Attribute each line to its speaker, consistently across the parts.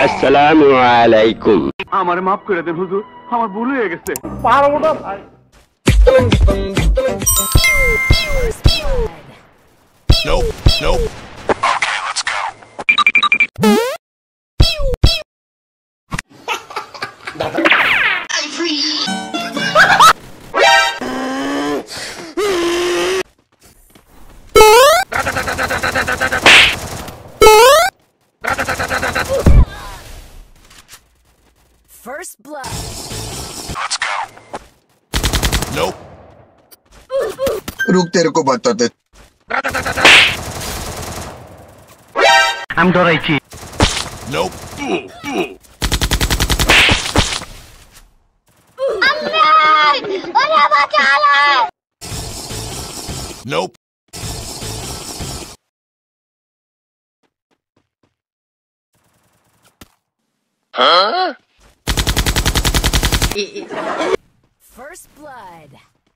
Speaker 1: আসসালামু আলাইকুম।
Speaker 2: আমারে মাফ করে দেন হুজুর, আমার ভুল হয়ে গেছে।
Speaker 3: পারবো না ভাই।
Speaker 4: Nope, nope. Okay, let's go.
Speaker 5: I'm free.
Speaker 6: First blood.
Speaker 4: Let's go. Nope.
Speaker 7: रुक तेरे को बताते
Speaker 2: I'm डराइছি।
Speaker 4: Nope. Nope. Huh?
Speaker 6: First blood.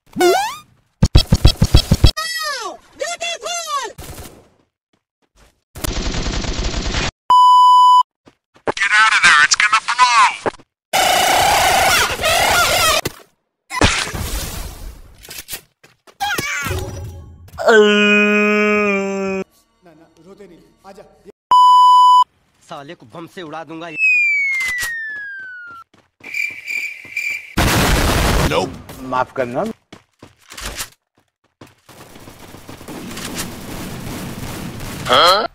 Speaker 4: Get out of there, it's gonna blow!
Speaker 1: साले को बम से उड़ा दूंगा।
Speaker 4: Nope.
Speaker 3: माफ करना।
Speaker 4: Huh?